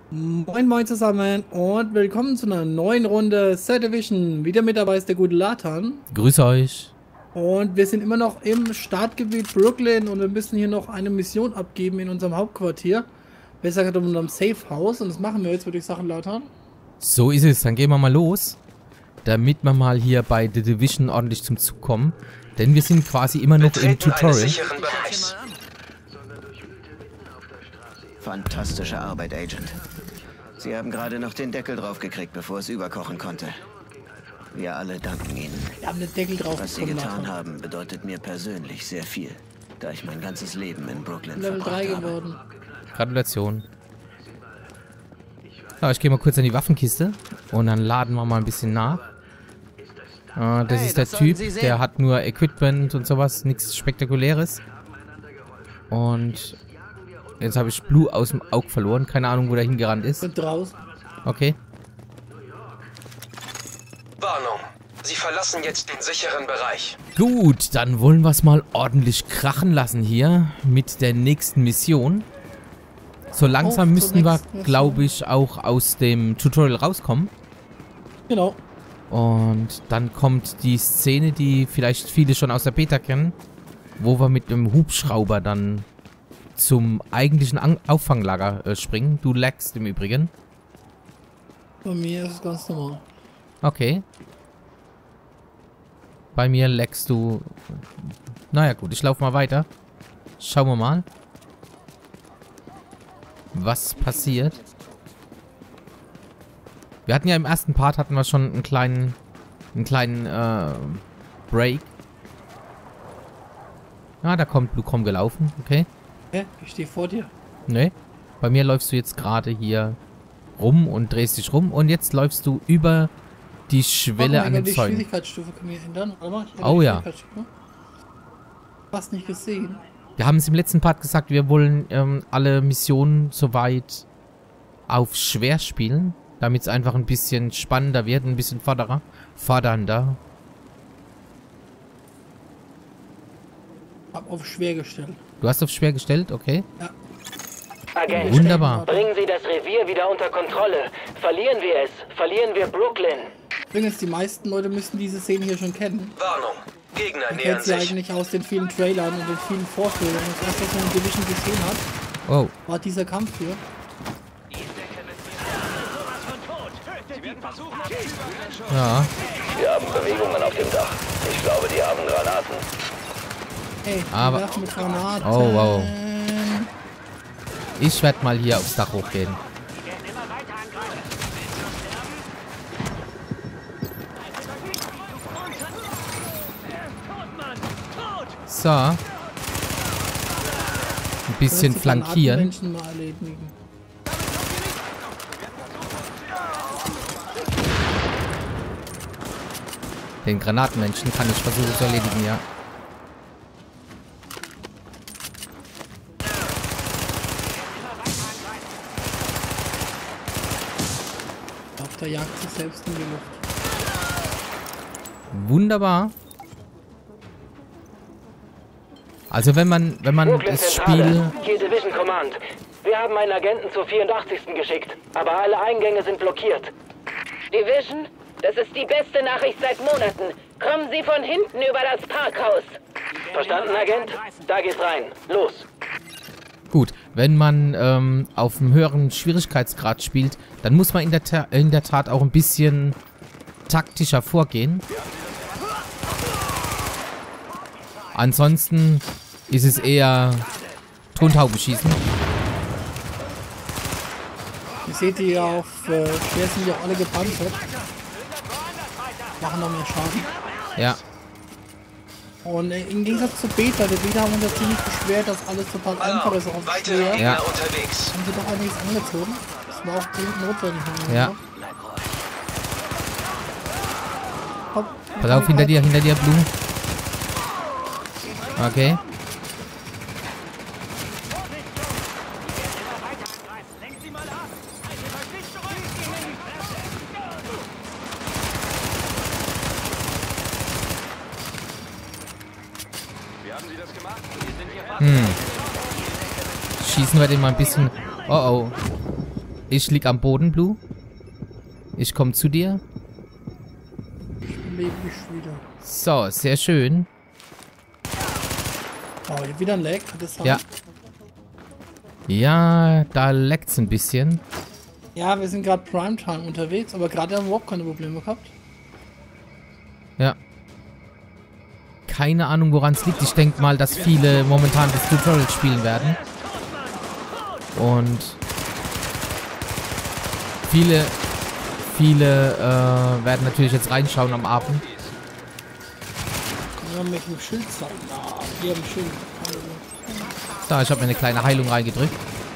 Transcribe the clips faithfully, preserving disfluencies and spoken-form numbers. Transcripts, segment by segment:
Moin Moin zusammen und willkommen zu einer neuen Runde Third Division. Wieder mit dabei ist der gute Latan. Grüß euch. Und wir sind immer noch im Startgebiet Brooklyn und wir müssen hier noch eine Mission abgeben in unserem Hauptquartier. Besser gesagt in unserem Safe House, und das machen wir jetzt, würde ich sagen, Latan. So ist es, dann gehen wir mal los, damit wir mal hier bei The Division ordentlich zum Zug kommen. Denn wir sind quasi immer noch im Tutorial. Fantastische Arbeit, Agent. Sie haben gerade noch den Deckel draufgekriegt, bevor es überkochen konnte. Wir alle danken Ihnen. Wir haben den Deckel drauf. Was Sie getan haben, bedeutet mir persönlich sehr viel, da ich mein ganzes Leben in Brooklyn Level verbracht drei habe. geworden. Gratulation. Ja, ich gehe mal kurz an die Waffenkiste und dann laden wir mal ein bisschen nach. Äh, das Hey, ist der das sollten Typ, Sie sehen. der hat nur Equipment und sowas, nichts Spektakuläres. Und jetzt habe ich Blue aus dem Auge verloren, keine Ahnung, wo der hingerannt ist. Und draußen. Okay. Warnung. Sie verlassen jetzt den sicheren Bereich. Gut, dann wollen wir es mal ordentlich krachen lassen hier mit der nächsten Mission. So langsam Auf müssten zur wir, nächsten Mission. glaube ich, auch aus dem Tutorial rauskommen. Genau. Und dann kommt die Szene, die vielleicht viele schon aus der Beta kennen, wo wir mit dem Hubschrauber dann zum eigentlichen An Auffanglager äh, springen. Du lagst im Übrigen. Bei mir ist es ganz normal. Okay. Bei mir lagst du... Naja gut, ich laufe mal weiter. Schauen wir mal, was passiert. Wir hatten ja im ersten Part hatten wir schon einen kleinen, einen kleinen äh, Break. Ah, da kommt Bluecom gelaufen, okay. Hä? Ich stehe vor dir. Ne, bei mir läufst du jetzt gerade hier rum und drehst dich rum und jetzt läufst du über die Schwelle an den die Zäunen. Schwierigkeitsstufe können wir ändern. Warte mal, ich Oh die ja. Schwierigkeitsstufe. Fast nicht gesehen. Wir haben es im letzten Part gesagt, wir wollen ähm, alle Missionen soweit auf schwer spielen, damit es einfach ein bisschen spannender wird, ein bisschen forderer, fordernder. Hab auf schwer gestellt. Du hast auf schwer gestellt, okay? Ja. Agent, Wunderbar. bringen Sie das Revier wieder unter Kontrolle. Verlieren wir es, verlieren wir Brooklyn. Übrigens, die meisten Leute müssten diese Szene hier schon kennen. Warnung. Gegner Man nähern kennt sie sich. eigentlich aus den vielen Trailern und den vielen Vorführungen. Das erste, was man in Division gesehen hat, Oh, war dieser Kampf hier. ja. Wir haben Bewegungen auf dem Dach. Ich glaube, die haben Granaten. Hey, Aber- wir werfen mit Granaten. Oh, wow. Ich werde mal hier aufs Dach hochgehen. So. Ein bisschen Die flankieren. Granatenmenschen mal erledigen. Den Granatenmenschen kann ich versuchen zu erledigen, ja. Auf der Jagd sich selbst in die Luft. Wunderbar. Also wenn man, wenn man Brooklyn das Zentrale. Spiel... Hier Division Command. Wir haben einen Agenten zur vierundachtzigsten geschickt, aber alle Eingänge sind blockiert. Division, das ist die beste Nachricht seit Monaten. Kommen Sie von hinten über das Parkhaus. Verstanden, Agent? Da geht's rein. Los. Gut, wenn man ähm, auf einem höheren Schwierigkeitsgrad spielt, dann muss man in der, Ta in der Tat auch ein bisschen taktischer vorgehen. Ansonsten ist es eher Tontauben schießen. Ihr seht die auf äh, schwer sind ja alle gepanzert. Machen noch mehr Schaden. Ja, Und äh, im Gegensatz zur Beta, der Beta haben uns ja ziemlich beschwert, dass alles total einfach ist auf Weitere schwer. Gegner Ja. unterwegs. Haben sie doch einiges angezogen. Das war auch dringend notwendig. ja. Hopp. Pass auf, hinter dir, hinter dir, Blue. Okay. Hm. Schießen wir den mal ein bisschen... Oh oh. Ich lieg am Boden, Blue. Ich komme zu dir. Ich lebe mich wieder. So, sehr schön. Oh, hier wieder ein Lag. Das Ja. Ja, da leckt's ein bisschen. Ja, wir sind gerade Primetime unterwegs, aber gerade haben wir überhaupt keine Probleme gehabt. Ja. Keine Ahnung, woran es liegt. Ich denke mal, dass viele momentan das Tutorial spielen werden. Und viele, viele äh, werden natürlich jetzt reinschauen am Abend. Wir haben mich im Schild zeigen. Ah, wir haben ein Schild. So, ich habe mir eine kleine Heilung reingedrückt.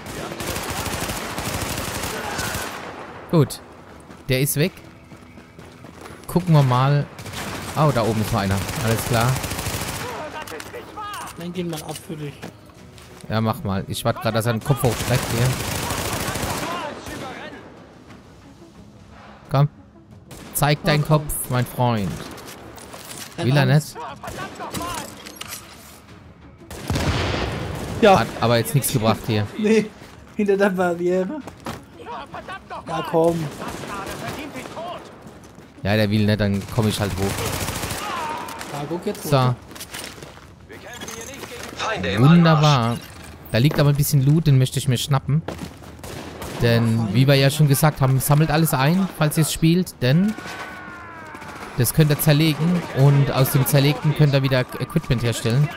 Gut. Der ist weg. Gucken wir mal. Oh, da oben ist noch einer. Alles klar. Dann gehen wir ab für dich. Ja, mach mal. Ich warte gerade, dass er den Kopf hochstreckt hier. Komm. Zeig deinen Oh, komm. Kopf, mein Freund. Dein Will er Angst. nicht? Ja, Hat aber jetzt nichts gebracht hier. nee. Hinter der Barriere. Ja, komm. Ja, der will nicht, dann komme ich halt hoch. Ja, guck jetzt. So, Feinde im Anmarsch. wunderbar. Da liegt aber ein bisschen Loot, den möchte ich mir schnappen. Denn, wie wir ja schon gesagt haben, sammelt alles ein, falls ihr es spielt, denn das könnt ihr zerlegen und aus dem Zerlegten könnt ihr wieder Equipment herstellen.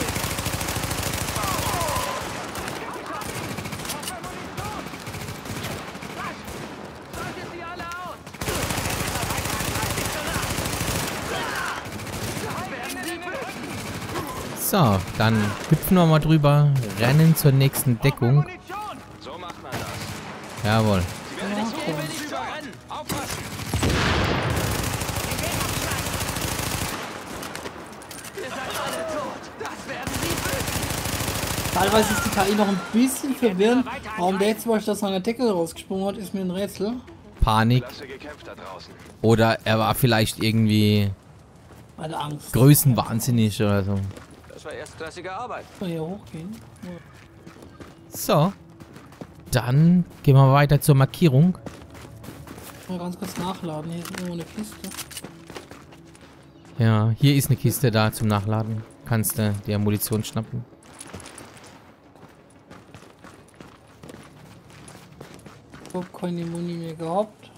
So, dann hüpfen wir mal drüber, rennen zur nächsten Deckung. So macht man das. Jawohl. Überrennen. Aufpassen. Teilweise ist die K I noch ein bisschen verwirrend. Warum der jetzt zum Beispiel aus seiner Decke rausgesprungen hat, ist mir ein Rätsel. Panik. Klasse gekämpft da draußen. Oder er war vielleicht irgendwie Meine Angst. größenwahnsinnig oder so. Das war erstklassige Arbeit. Soll hier hochgehen? Ja. So. Dann gehen wir weiter zur Markierung. Mal ganz kurz nachladen. Hier ist irgendwo eine Kiste. Ja, hier ist eine Kiste da zum Nachladen. Kannst du dir Munition schnappen. Ich hab keine Muni mehr gehabt.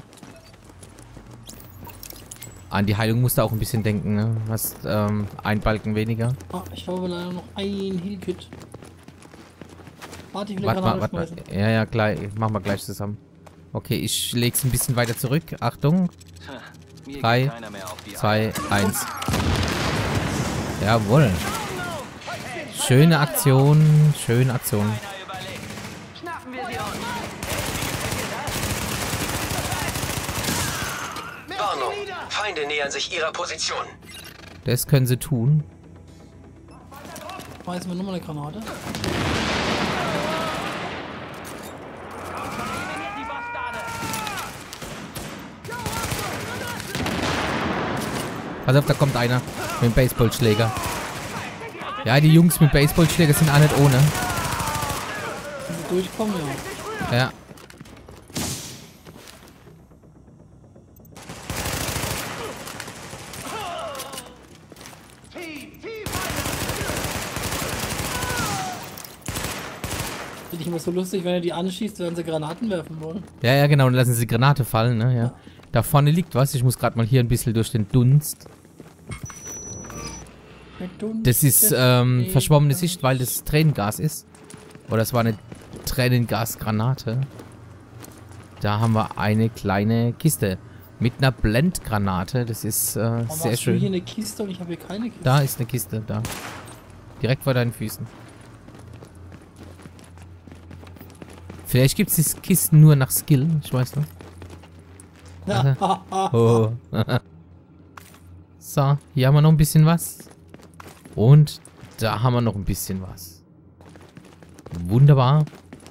An die Heilung musst du auch ein bisschen denken, ne? Hast ähm, ein Balken weniger. Ah, ich habe leider noch ein Heal-Kit. Warte, ich will Warte mal, Granate warte mal. schmeißen. Ja, ja, gleich. Machen wir gleich zusammen. Okay, ich leg's ein bisschen weiter zurück. Achtung. Mir Drei, geht keiner mehr auf die zwei, eins. Jawohl. Schöne Aktion. Schöne Aktion. Warnung. Feinde nähern sich ihrer Position. Das können sie tun. Schmeißen wir nochmal eine Granate. Pass auf, da kommt einer mit dem Baseballschläger. Ja, die Jungs mit Baseballschläger sind auch nicht ohne. Wenn sie durchkommen, ja. Ja. Finde ich immer so lustig, wenn er die anschießt, werden sie Granaten werfen wollen. Ja, ja, genau. Und lassen sie die Granate fallen, ne? Ja. Da vorne liegt was. Ich muss gerade mal hier ein bisschen durch den Dunst. Das ist ähm, verschwommene Sicht, weil das Tränengas ist. Oder es war eine Tränengasgranate. Da haben wir eine kleine Kiste. Mit einer Blendgranate. Das ist äh, Warum sehr hast du hier schön. eine Kiste und ich habe hier keine Kiste? Da ist eine Kiste, da. Direkt vor deinen Füßen. Vielleicht gibt es die Kisten nur nach Skill, ich weiß nicht. Ja. Oh. So, hier haben wir noch ein bisschen was. Und da haben wir noch ein bisschen was. Wunderbar.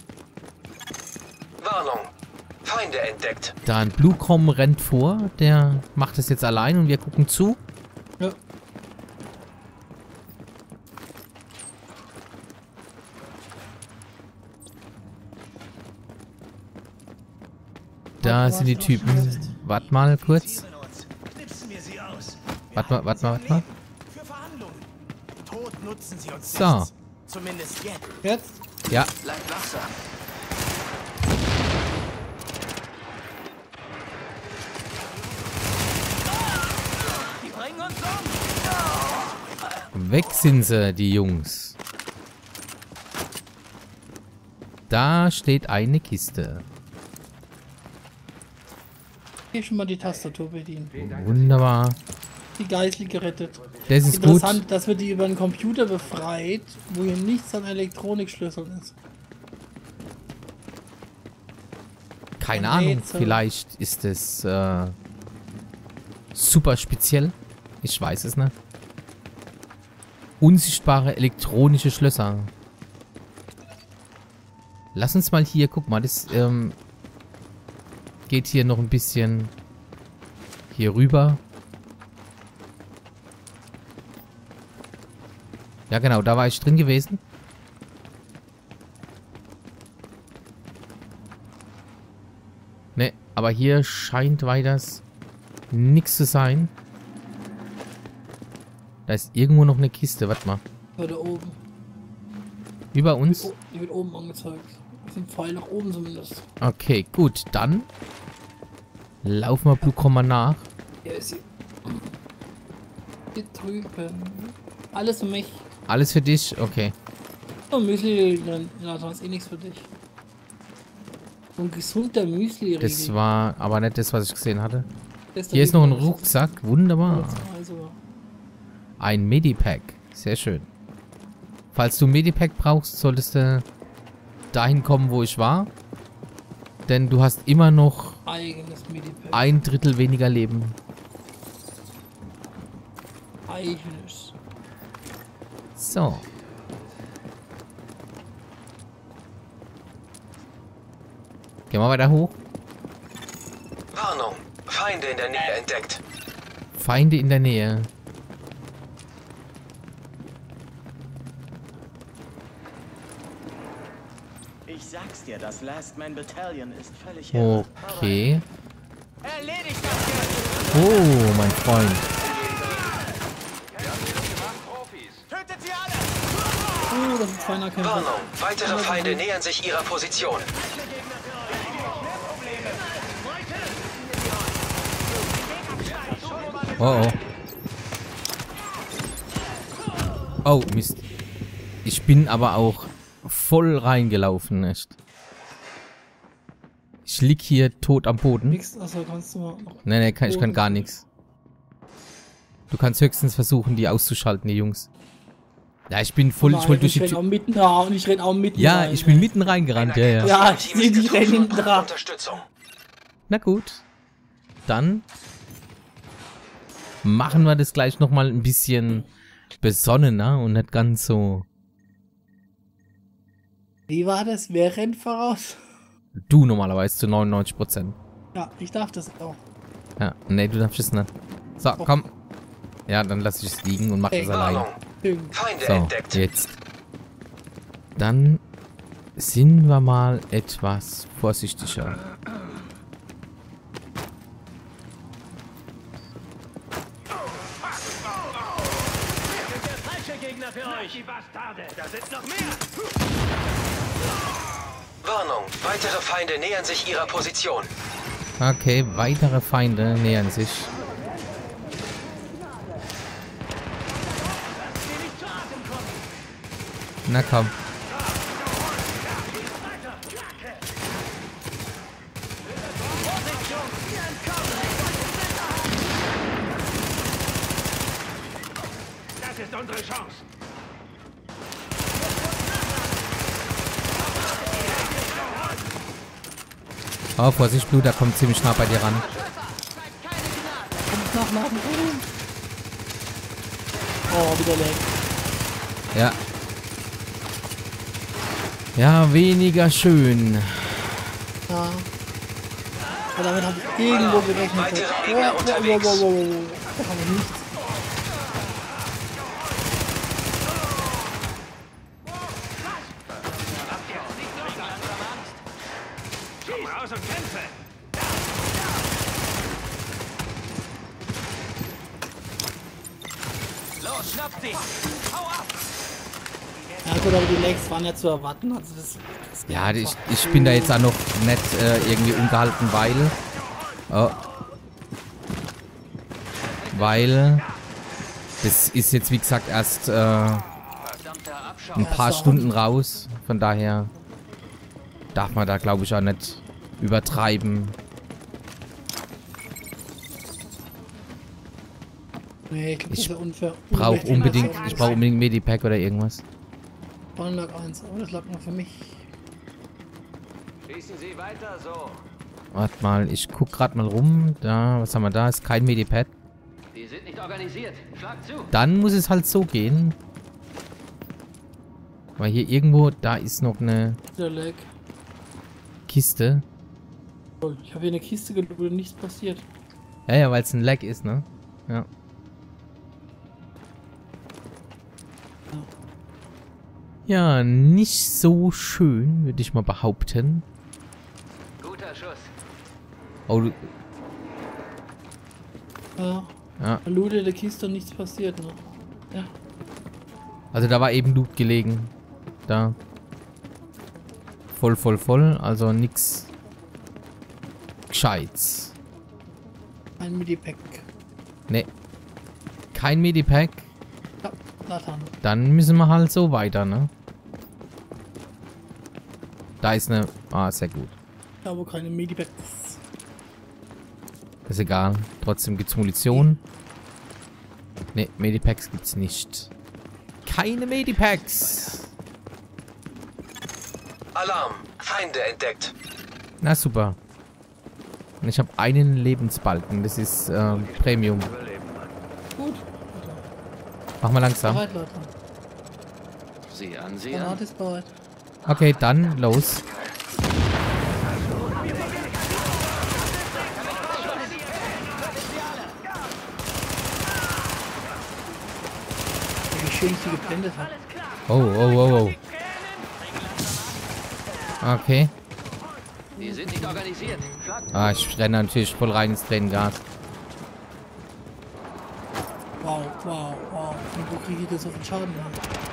Warnung. Feinde entdeckt. Da ein Bluecrom rennt vor. Der macht es jetzt allein und wir gucken zu. Ja. Da sind die Typen. Warte mal kurz. Warte mal, warte mal, warte mal. So. Zumindest jetzt. Jetzt? Ja. Bleibt wachsam. Die bringen uns um. Weg sind sie, die Jungs. Da steht eine Kiste. Hier schon mal die Tastatur bedienen. Wunderbar. Die Geisel gerettet. Das ist gut. Interessant, dass wir die über einen Computer befreit, wo hier nichts an Elektronikschlüsseln ist. Keine Nee, Ahnung. so. Vielleicht ist es äh, super speziell. Ich weiß es nicht. Unsichtbare elektronische Schlösser. Lass uns mal hier, guck mal, das ähm, geht hier noch ein bisschen hier rüber. Ja genau, da war ich drin gewesen. Ne, aber hier scheint weiters nichts zu sein. Da ist irgendwo noch eine Kiste, warte mal. Ja, da oben. Über uns? Oh, die wird oben angezeigt. Das sind Pfeil nach oben zumindest. Okay, gut, dann laufen wir Blue mal nach. Hier ist sie. Hier drüben. Alles für mich. Alles für dich? Okay. Oh, Müsli, ja, das ist eh nichts für dich. So ein gesunder müsli -Riegel. Das war aber nicht das, was ich gesehen hatte. Das Hier ist noch ein Rucksack. Wunderbar. Also, Ein Medipack. Sehr schön. Falls du ein Medipack brauchst, solltest du dahin kommen, wo ich war. Denn du hast immer noch eigenes Medipack. ein Drittel weniger Leben. Eigenes. So. Gehen wir weiter hoch. Warnung. Feinde in der Nähe entdeckt. Feinde in der Nähe. Ich sag's dir, das Last Man Battalion ist völlig irre. Okay. Erledigt das jetzt! Oh, mein Freund. Tötet sie alle! Oh, das ist ein feiner Kämpfer. Warnung. Weitere Feinde nähern sich ihrer Position. Oh, oh. Oh, Mist. Ich bin aber auch voll reingelaufen, echt. Ich lieg hier tot am Boden. Nix, achso, kannst du mal noch. Nee, nee, kann, ich kann gar nichts. Du kannst höchstens versuchen, die auszuschalten, die Jungs. Ja, ich bin voll, ich wollte durch ich die renn auch Tür. mitten da und ich renn auch mitten Ja, rein, ich bin ey. mitten reingerannt, ja, ja. Ja, ich sehe die rennen hinten dran. Unterstützung. Na gut. Dann machen wir das gleich nochmal ein bisschen besonnener und nicht ganz so... Wie war das? Wer rennt voraus? Du normalerweise zu neunundneunzig Prozent. Ja, ich darf das auch. Ja, nee, du darfst es nicht. So, komm. Ja, dann lass ich es liegen und mach Ey, das allein. Warnung. Feinde So, entdeckt. jetzt. Dann sind wir mal etwas vorsichtiger. Der falsche Gegner für euch! Die Bastarde! Da sind noch mehr! Warnung. Weitere Feinde nähern sich ihrer Position. Okay, weitere Feinde nähern sich. Na komm. Das ist unsere Chance! Oh, Vorsicht, Blut, der kommt ziemlich nah bei dir ran. Kommt nach, nach, nach. Oh, wieder lag. Ja. Ja, weniger schön. Ja. Aber damit habe ich irgendwo gerechnet. Weitere Oh, Gegner oh, unterwegs. oh, oh, oh, oh. Da kann ich nichts. Komm raus und kämpfe! Los, schnappt sie! Hau ab! Ja gut, aber die Lags waren ja zu erwarten. Also das, das Ja, ich, ich bin da jetzt auch noch nicht äh, irgendwie ungehalten, weil... Oh. Weil... Das ist jetzt, wie gesagt, erst äh, ein paar Stunden raus. Von daher darf man da, glaube ich, auch nicht übertreiben. Nee, ich glaube, das ist ja unfair. Brauch unbedingt, ich brauche unbedingt Medipack oder irgendwas. Bahn lag eins. Oh, das lag noch für mich. Schießen Sie weiter so. Warte mal, ich guck gerade mal rum. Da, was haben wir da? Ist kein Medipad. Die sind nicht organisiert. Schlag zu. Dann muss es halt so gehen. Weil hier irgendwo, da ist noch eine Der Lag. Kiste. Oh, ich habe hier eine Kiste gelegt, wo nichts passiert. Ja, ja, weil es ein Lag ist, ne? Ja. Ja, nicht so schön, würde ich mal behaupten. Guter Schuss. Oh, du, Ja. ja. Loote der Kiste und nichts passiert, ne? Ja. Also da war eben Loot gelegen. Da. Voll, voll, voll. Also nix Gescheites. Ein Medipack. Ne. Kein Medipack. Ja, Nathan. Dann müssen wir halt so weiter, ne? Da ist eine... Ah, sehr gut. Ja, aber keine Medipacks. Ist egal. Trotzdem gibt's Munition. Ne, Medipacks gibt's nicht. Keine Medipacks. Alarm! Feinde entdeckt. Na super. Und ich habe einen Lebensbalken. Das ist ähm, Premium. Gut. Mach mal langsam. Bereit, Leute. Sie ansehen. Granate ist bereit. Okay, dann los. Wie schön ich sie geblendet habe. Oh, oh, oh, oh. Okay. Die sind nicht organisiert. Schlag zu. Ah, ich renne natürlich voll rein ins Tränengas. Wow, wow, wow. Und wo kriege ich das so viel Schaden her?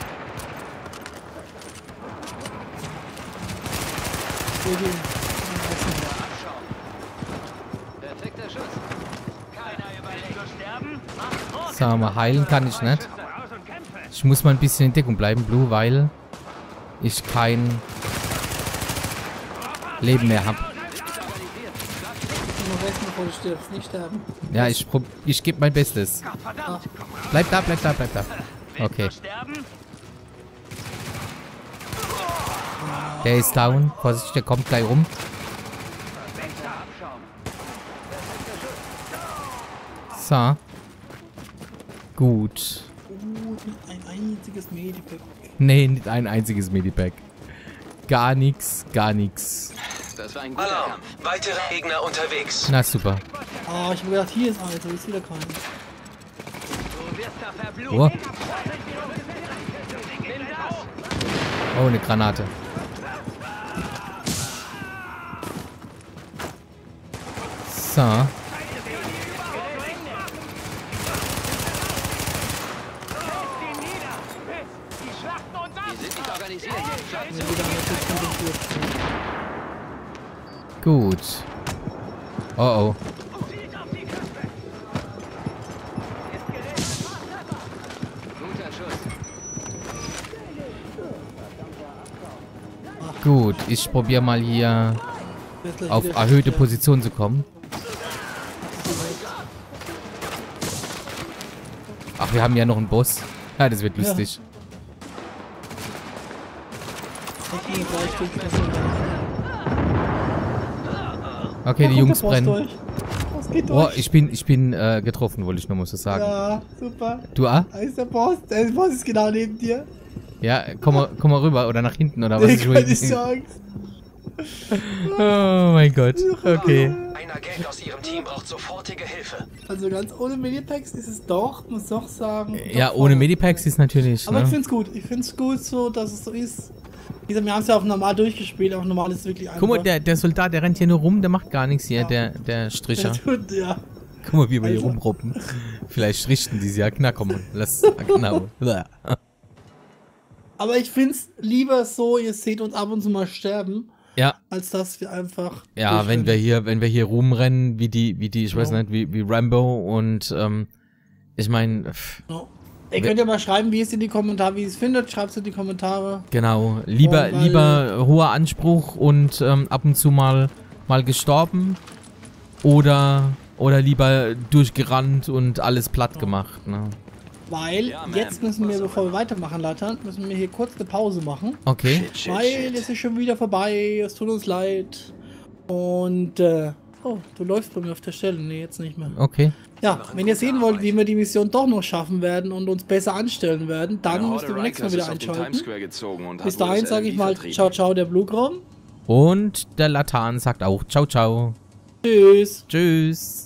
Hier, hier. Perfekter Schuss. Keiner überlebt. Zu sterben? Mach Druck. So, mal heilen kann ich nicht. Raus und kämpfe. Ich muss mal ein bisschen in Deckung bleiben, Blue, weil ich kein Leben mehr habe. Nur rechts, bevor du stirbst. Nicht sterben. Ja, ich, prob- ich gebe mein Bestes. Verdammt. Bleib da, bleib da, bleib da. Okay. Zu sterben? Der ist down. Vorsicht, der kommt gleich rum. Perfekter So. Abschaum. Gut. Oh, nicht ein einziges Medipack. Nee, nicht ein einziges Medipack. Gar nichts, gar nichts. Das war ein guter Alarm! Kampf. Weitere Gegner unterwegs. Na super. Ah, ich hab gedacht, hier ist eins, aber ist wieder kein. Du wirst da verblutet. Oh, Nimm das. oh eine Granate. So. Die sind nicht organisiert. Schlag zu. Wenn wieder mit jetzt konzentriert. Gut. Oh oh. Guter Schuss. Gut, ich probiere mal hier Jetzt gleich auf wieder erhöhte sterben. Position zu kommen. Ach, wir haben ja noch einen Boss. Ja, das wird lustig. Ich bin gleich durch, das ist Okay, die Da kommt Jungs der Boss brennen. durch. Das geht Oh, durch. ich bin, ich bin äh, getroffen, wollte ich nur mal so sagen. Ja, super. Du ah? Da ist der Boss. Der Boss ist genau neben dir. Ja, komm mal, komm mal rüber oder nach hinten oder was ich Keine will. Chance. Oh mein Gott. Okay. Ein Agent aus Ihrem Team braucht sofortige Hilfe. Also ganz ohne Medipacks ist es doch, muss doch sagen. Ja, doch ohne voll. Medipacks ist natürlich. Aber ich Ne? find's gut. Ich find's gut so, dass es so ist. Wie gesagt, wir haben es ja auch normal durchgespielt. Auch normal ist es wirklich einfach. Guck mal, der, der Soldat, der rennt hier nur rum, der macht gar nichts hier, Ja. der, der Stricher. Der tut, ja. Guck mal, wie wir hier Alter. rumroppen. Vielleicht richten die sie ja. Na komm, lass. Genau. Aber ich find's lieber so, ihr seht uns ab und zu mal sterben, Ja, als dass wir einfach. ja, wenn wir hier, wenn wir hier rumrennen, wie die, wie die, ich weiß Genau. nicht, wie, wie Rambo und ähm, ich meine, No. Ihr könnt ja mal schreiben, wie es in die Kommentare, wie ihr es findet. Schreibt es in die Kommentare. genau, lieber, Oh, weil- lieber hoher Anspruch und ähm, ab und zu mal mal gestorben oder oder lieber durchgerannt und alles platt gemacht, ne? Weil jetzt müssen wir, bevor wir weitermachen, Lattern, müssen wir hier kurz eine Pause machen. Okay. Weil es ist schon wieder vorbei. Es tut uns leid. Und, äh, oh, du läufst bei mir auf der Stelle. Nee, jetzt nicht mehr. Okay. Ja, wenn ihr sehen wollt, wie wir die Mission doch noch schaffen werden und uns besser anstellen werden, dann müsst ihr beim nächsten Mal wieder einschalten. Bis dahin sage ich mal, ciao, ciao, der Blue-Grom. Und der Latan sagt auch ciao, ciao. Tschüss. Tschüss.